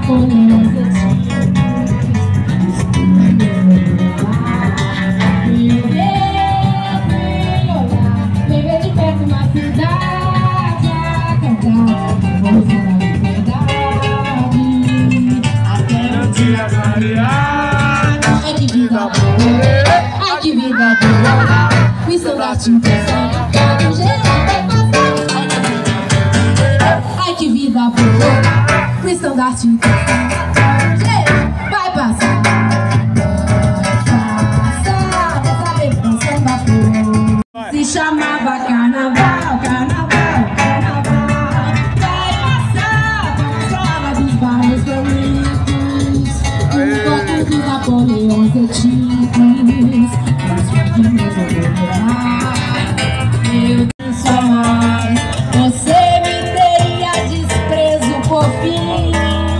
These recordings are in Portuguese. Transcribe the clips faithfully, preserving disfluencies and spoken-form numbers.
Napoleão você ai que vida boa, ai que vida boa, missão da tintação, cada geral vai passar. Ai que vida boa, missão da tintação, vai passar. Vai passar, dessa vez com samba flor. Se chamava carnaval, carnaval, carnaval. Vai passar, falava dos bairros bonitos, os focos dos Napoleões antigos, mas que resolveu levar. Eu não sou mais, você me teria desprezo por fim.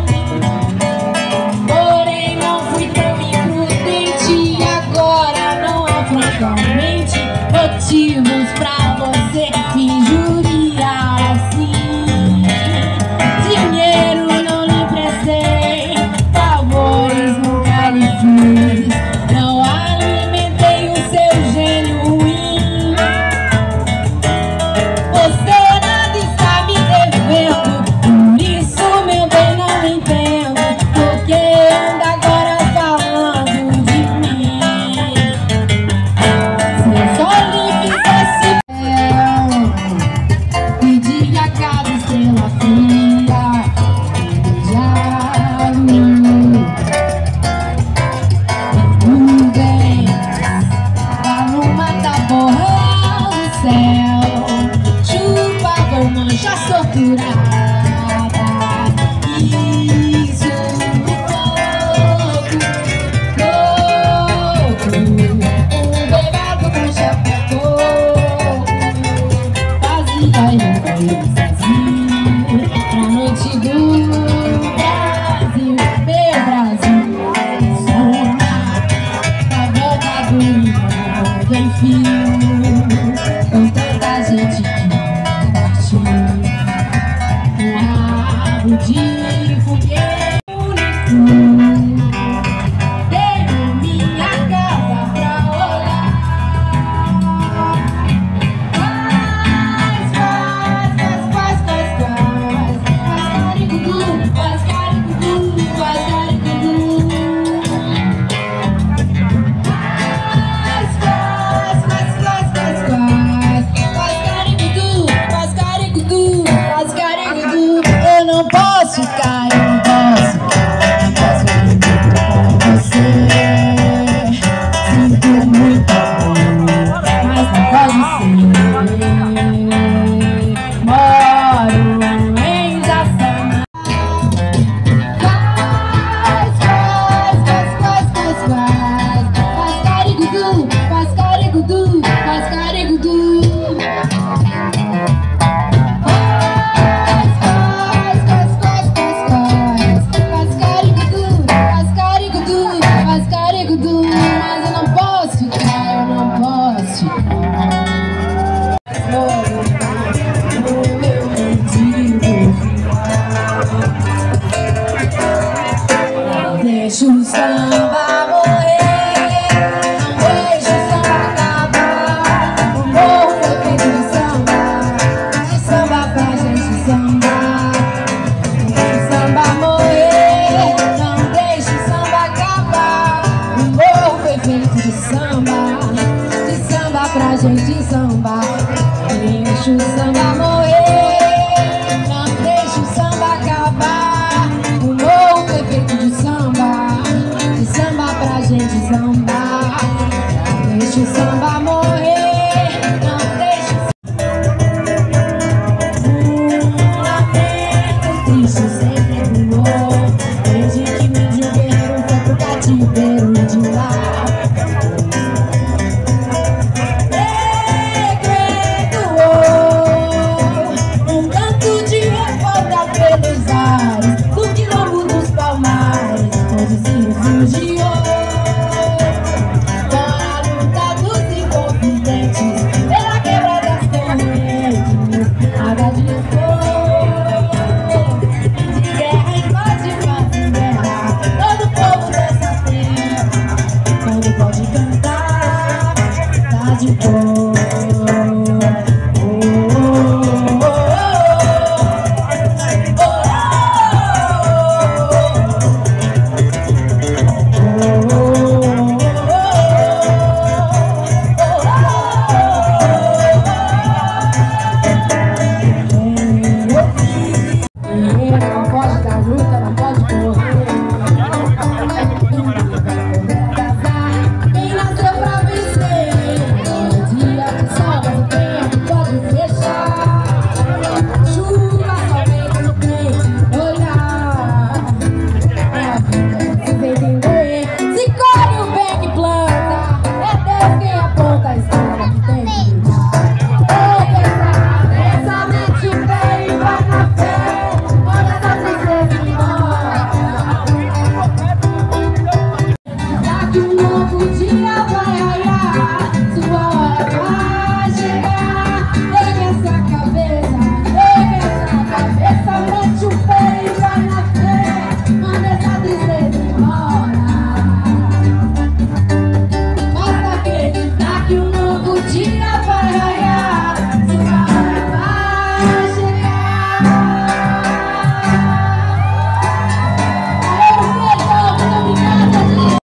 Porém não fui tão imprudente e agora não há francamente motivos pra você me injuriar assim. Dinheiro não lhe emprestei, favores nunca lhe fiz, não alimentei o seu gênio ruim. Você nada está me devendo, por isso meu bem não entendo, porque anda agora falando de mim. Se eu só lhe fizesse bem, pedia cada estrela fria, já viu. Tudo bem, lá no mata-borrão do céu, chuva ou mancha sorturada. Isso, louco, louco, um bebado com chapéu louco, fazia eu cair sozinho pra noite do Brasil, meu Brasil. Na boca do limão tem fio, com tanta gente que partiu, um rabo de foguete único. Tenho minha casa pra olhar. Faz, faz, faz, faz, faz, faz, faz carigudu, faz carigudu, faz carigudu. Faz, faz, faz, faz, faz, faz, faz carigudu, faz carigudu, faz carigudu. Eu não posso ficar, eu não posso ficar, não posso viver com você. Sinto muito amor, mas não pode ser. Moro em Jaçanã. Faz, faz, faz, faz, faz, faz, faz carigudu, faz carigudu, faz carigudu. Faz, faz, faz, faz, faz, faz, faz carigudu, faz carigudu, faz carigudu. Mas eu não posso ficar, eu não posso ficar. No meu mendigo, não deixa o samba morrer, não deixa o samba acabar. O morro foi feito de samba, de samba pra gente sambar. Não deixa o samba morrer, não deixa o samba acabar. O morro foi feito de samba, de samba pra gente sambar. Deixa o samba morrer, não deixa o samba acabar. O morro foi feito de samba, de samba pra gente sambar. Deixa o samba morrer, não deixa o samba. Um lamento triste sempre voou.